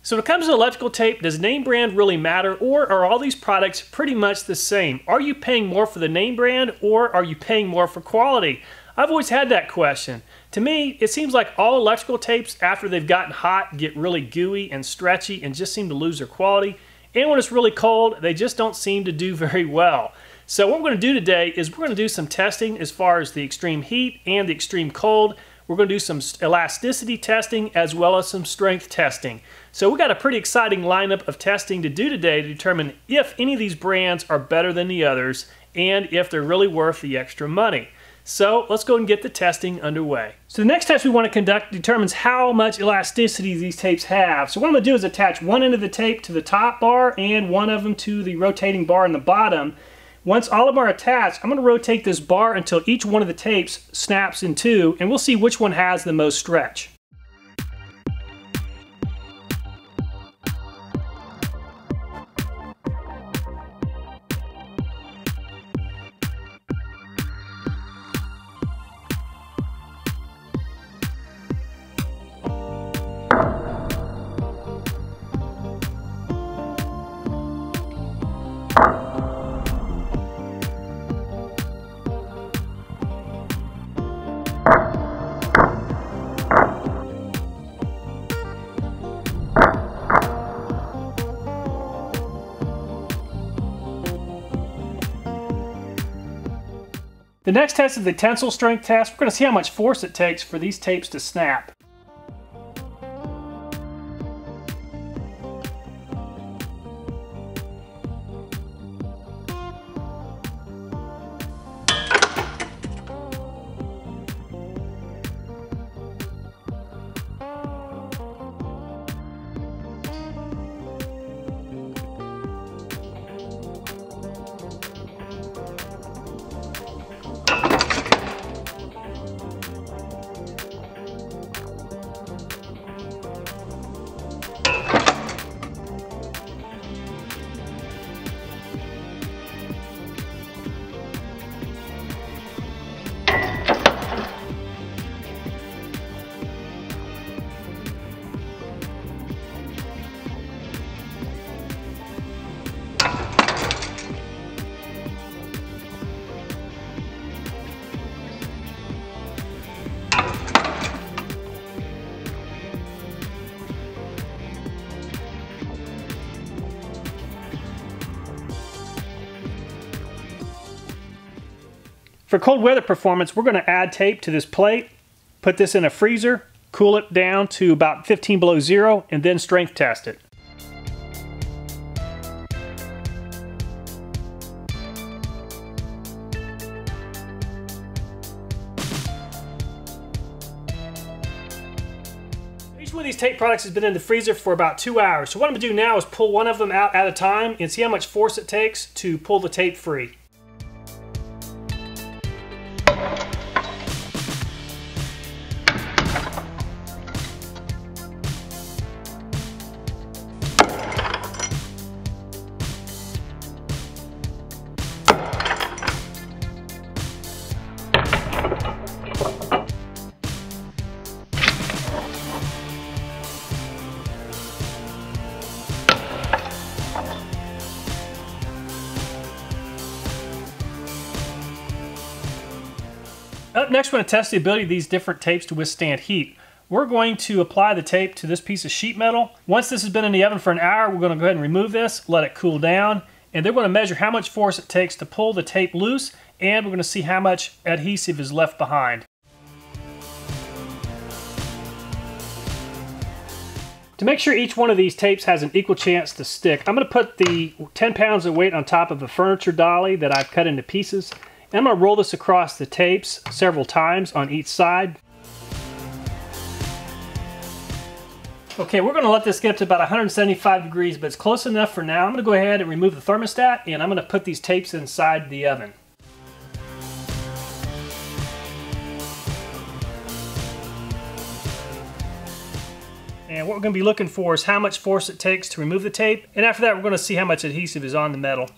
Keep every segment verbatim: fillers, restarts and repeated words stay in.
So when it comes to electrical tape, does name brand really matter, or are all these products pretty much the same? Are you paying more for the name brand, or are you paying more for quality? I've always had that question. To me, it seems like all electrical tapes, after they've gotten hot, get really gooey and stretchy and just seem to lose their quality. And when it's really cold, they just don't seem to do very well. So what we're going to do today is we're going to do some testing as far as the extreme heat and the extreme cold. We're going to do some elasticity testing as well as some strength testing. So we got a pretty exciting lineup of testing to do today to determine if any of these brands are better than the others and if they're really worth the extra money. So let's go and get the testing underway. So the next test we want to conduct determines how much elasticity these tapes have. So what I'm going to do is attach one end of the tape to the top bar and one of them to the rotating bar in the bottom. Once all of them are attached, I'm going to rotate this bar until each one of the tapes snaps in two, and we'll see which one has the most stretch. The next test is the tensile strength test. We're going to see how much force it takes for these tapes to snap. For cold weather performance, we're going to add tape to this plate, put this in a freezer, cool it down to about fifteen below zero, and then strength test it. Each one of these tape products has been in the freezer for about two hours. So what I'm going to do now is pull one of them out at a time and see how much force it takes to pull the tape free. Up next, we're going to test the ability of these different tapes to withstand heat. We're going to apply the tape to this piece of sheet metal. Once this has been in the oven for an hour, we're going to go ahead and remove this, let it cool down, and then we're going to measure how much force it takes to pull the tape loose, and we're going to see how much adhesive is left behind. To make sure each one of these tapes has an equal chance to stick, I'm going to put the ten pounds of weight on top of a furniture dolly that I've cut into pieces. And I'm going to roll this across the tapes several times on each side. Okay, we're going to let this get up to about one hundred seventy-five degrees, but it's close enough for now. I'm going to go ahead and remove the thermostat, and I'm going to put these tapes inside the oven. And what we're going to be looking for is how much force it takes to remove the tape, and after that we're going to see how much adhesive is on the metal.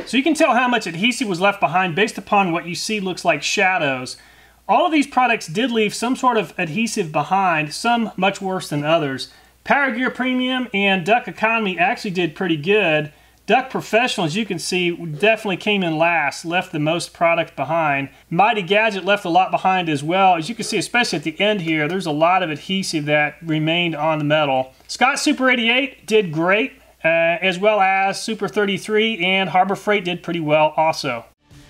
So you can tell how much adhesive was left behind based upon what you see looks like shadows. All of these products did leave some sort of adhesive behind, some much worse than others. Power Gear Premium and Duck Economy actually did pretty good. Duck Professional, as you can see, definitely came in last, left the most product behind. Mighty Gadget left a lot behind as well. As you can see, especially at the end here, there's a lot of adhesive that remained on the metal. Scotch Super eighty-eight did great, uh, as well as Super thirty-three, and Harbor Freight did pretty well also.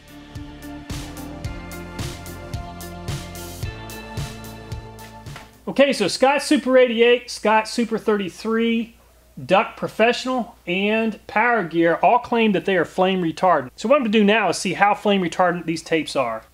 Okay, so Scotch Super eighty-eight, Scotch Super thirty-three, Duck Professional, and Power Gear all claim that they are flame retardant. So what I'm going to do now is see how flame retardant these tapes are.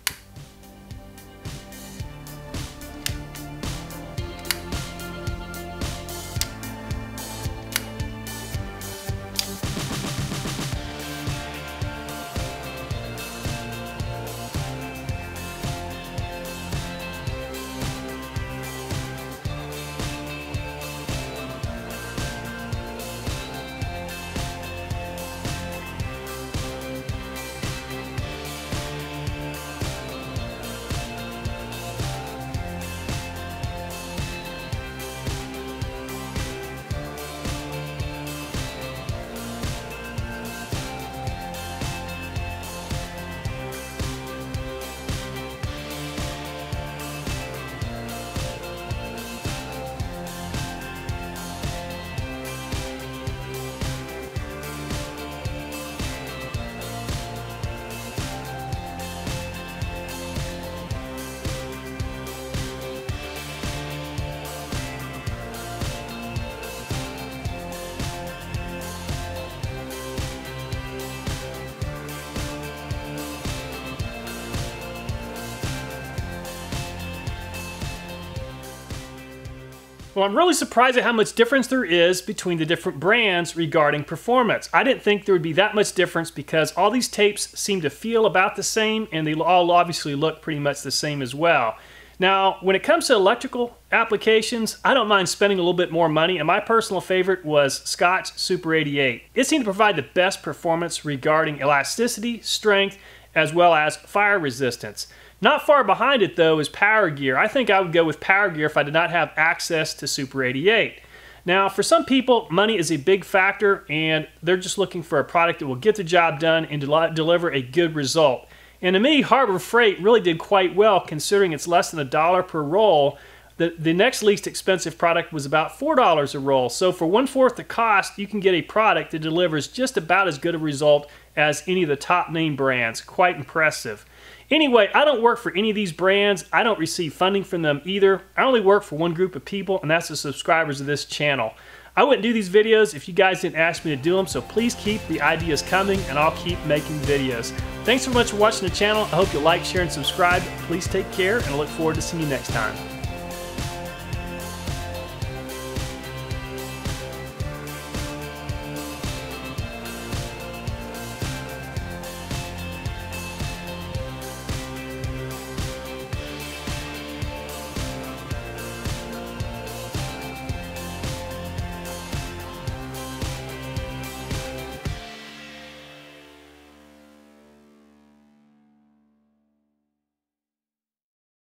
Well, I'm really surprised at how much difference there is between the different brands regarding performance. I didn't think there would be that much difference because all these tapes seem to feel about the same, and they all obviously look pretty much the same as well. Now, when it comes to electrical applications, I don't mind spending a little bit more money, and my personal favorite was Scotch Super eighty-eight. It seemed to provide the best performance regarding elasticity, strength, as well as fire resistance. Not far behind it, though, is Power Gear. I think I would go with Power Gear if I did not have access to Super eighty-eight. Now, for some people, money is a big factor, and they're just looking for a product that will get the job done and del deliver a good result. And to me, Harbor Freight really did quite well, considering it's less than a dollar per roll. The, the next least expensive product was about four dollars a roll. So for one-fourth the cost, you can get a product that delivers just about as good a result as any of the top name brands. Quite impressive. Anyway, I don't work for any of these brands. I don't receive funding from them either. I only work for one group of people, and that's the subscribers of this channel. I wouldn't do these videos if you guys didn't ask me to do them, so please keep the ideas coming, and I'll keep making videos. Thanks so much for watching the channel. I hope you like, share, and subscribe. Please take care, and I look forward to seeing you next time.